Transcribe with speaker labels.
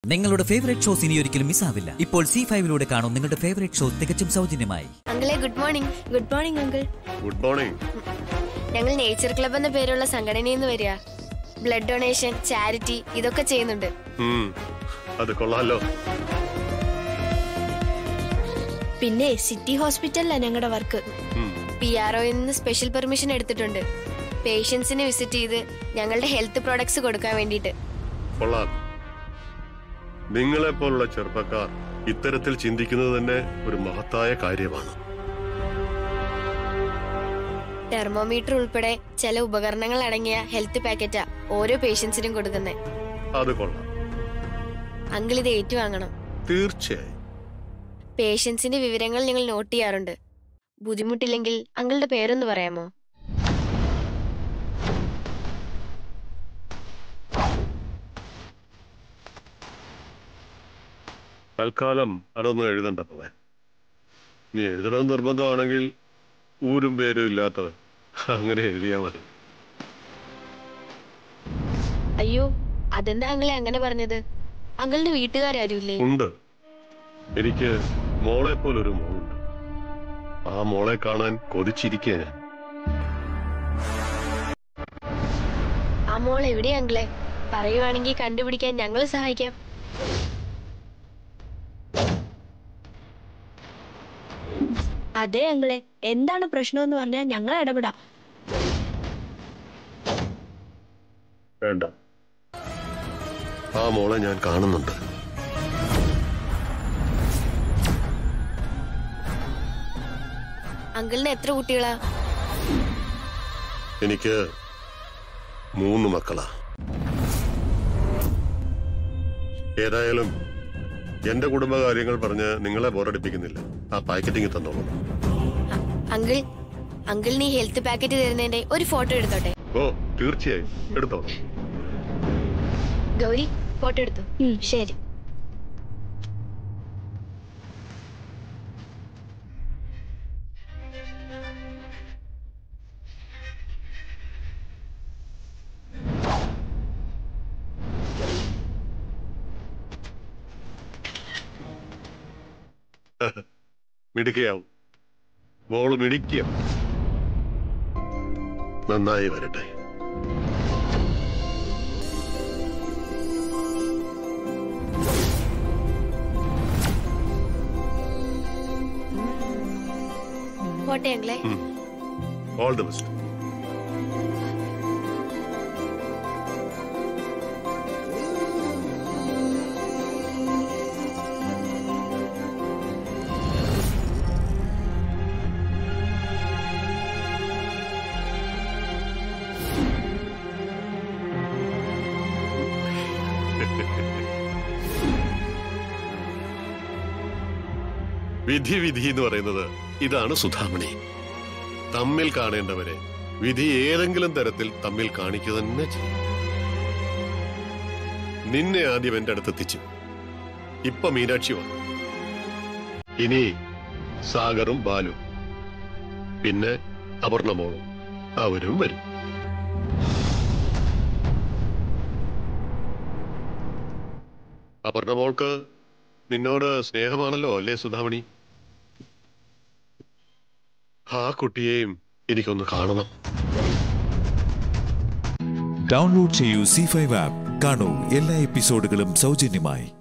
Speaker 1: നിങ്ങളുടെ favourite shows ഇനി ഒരിക്കലും മിസ്സാവില്ല. ഇപ്പോൾ C5 കാണും നിങ്ങളുടെ ഫേവറേറ്റ് ഷോ തികച്ചും സൗജന്യമായി.
Speaker 2: അങ്കിളെ good morning.
Speaker 3: Good morning uncle.
Speaker 4: Good morning.
Speaker 2: ഞങ്ങൾ നേച്ചർ ക്ലബ് എന്ന പേരുള്ള സംഘടനയിൽ നിന്ന് വരിക. ബ്ലഡ് ഡൊണേഷൻ, ചാരിറ്റി ഇതൊക്കെ ചെയ്യുന്നുണ്ട്.
Speaker 4: അത് കൊള്ളാലോ.
Speaker 3: പിന്നെ സിറ്റി ഹോസ്പിറ്റലിലാണ് ഞങ്ങളുടെ വർക്ക്.
Speaker 2: PROയിൽ നിന്ന് സ്പെഷ്യൽ പെർമിഷൻ എടുത്തിട്ടുണ്ട്. പേഷ്യൻസിനെ വിസിറ്റ് ചെയ്ത് ഞങ്ങളുടെ ഹെൽത്ത് പ്രോഡക്ട്സ് കൊടുക്കാൻ വേണ്ടിയിട്ട്.
Speaker 4: കൊള്ളാം. നിങ്ങളെ പോലുള്ള ചെറുപ്പക്കാർ ഇത്തരത്തിൽ ചിന്തിക്കുന്നത് തന്നെ ഒരു മഹത്തായ കാര്യമാണ്.
Speaker 2: തെർമോമീറ്റർ ഉൾപ്പെടെ ചില ഉപകരണങ്ങൾ അടങ്ങിയ ഹെൽത്ത് പാക്കറ്റാ ഓരോ പേഷ്യൻസിനും കൊടുക്കുന്നത്.
Speaker 4: അത് കൊള്ളാം.
Speaker 2: അങ്കിൾ ഇത് ഏറ്റുവാങ്ങണം.
Speaker 4: തീർച്ചയായും.
Speaker 2: പേഷ്യൻസിന്റെ വിവരങ്ങൾ ഞങ്ങൾ നോട്ട് ചെയ്യാറുണ്ട്. ബുദ്ധിമുട്ടില്ലെങ്കിൽ അങ്കിളുടെ പേരൊന്ന് പറയാമോ?
Speaker 4: തൽക്കാലം അതൊന്നും എഴുതണ്ട. നീ എഴുതണം നിർബന്ധമാണെങ്കിൽ ഊരും പേരും ഇല്ലാത്തവൻ അങ്ങനെ എഴുതിയാ മതി.
Speaker 2: അയ്യോ, അതെന്താ അങ്കിളെ അങ്ങനെ പറഞ്ഞത്? അങ്കിളിന്റെ വീട്ടുകാരാരുമില്ലേ?
Speaker 4: ഉണ്ട്. എനിക്ക് മോളെ പോലൊരു മോളുണ്ട്. ആ മോളെ കാണാൻ കൊതിച്ചിരിക്കുക ഞാൻ.
Speaker 2: ആ മോൾ എവിടെയാ അങ്കിളെ? പറയുവാണെങ്കിൽ കണ്ടുപിടിക്കാൻ ഞങ്ങൾ സഹായിക്കാം.
Speaker 3: അതെ അങ്കിളെ, എന്താണ് പ്രശ്നമെന്ന് പറഞ്ഞാൽ ഞങ്ങൾ ഇടപെടാം.
Speaker 4: വേണ്ട, ആ മോളെ ഞാൻ കാണുന്നുണ്ട്.
Speaker 2: അങ്കിളിന് എത്ര കുട്ടികളാ?
Speaker 4: എനിക്ക് 3 മക്കളാ. ഏതായാലും എന്റെ കുടുംബകാര്യങ്ങൾ പറഞ്ഞ് നിങ്ങളെ ബോറടിപ്പിക്കുന്നില്ല. ആ പാക്കറ്റിങ് തന്നോളൂ.
Speaker 2: അങ്കിളിന് ഈ ഹെൽത്ത് പാക്കറ്റ് തരുന്നതിന്റെ ഒരു ഫോട്ടോ എടുത്തോട്ടെ?
Speaker 4: ഓ, തീർച്ചയായും എടുത്തോളൂ.
Speaker 2: ഗൗരി, ഫോട്ടോ എടുത്തു.
Speaker 3: ശരി.
Speaker 4: മിടുക്കിയാവും. മോള് മിടുക്കിയ. നന്നായി വരട്ടെ.
Speaker 2: പോട്ടെ അങ്കിളെ.
Speaker 4: All the best. വിധി വിധി എന്ന് പറയുന്നത് ഇതാണ് സുധാമണി. തമ്മിൽ കാണേണ്ടവരെ വിധി ഏതെങ്കിലും തരത്തിൽ തമ്മിൽ കാണിക്കുക തന്നെ ചെയ്യും. നിന്നെ ആദ്യം എന്റെ അടുത്തെത്തിച്ചു. ഇപ്പൊ മീനാക്ഷി വന്നു. ഇനി സാഗറും ബാലും, പിന്നെ അപർണമോളും അവരും വരും. അപർണമോൾക്ക് നിന്നോട് സ്നേഹമാണല്ലോ അല്ലേ സുധാമണി? ആ കുട്ടിയെയും എനിക്കൊന്ന് കാണണം.
Speaker 5: ഡൗൺലോഡ് ചെയ്യൂ C5 ആപ്പ്. കാണൂ എല്ലാ എപ്പിസോഡുകളും സൗജന്യമായി.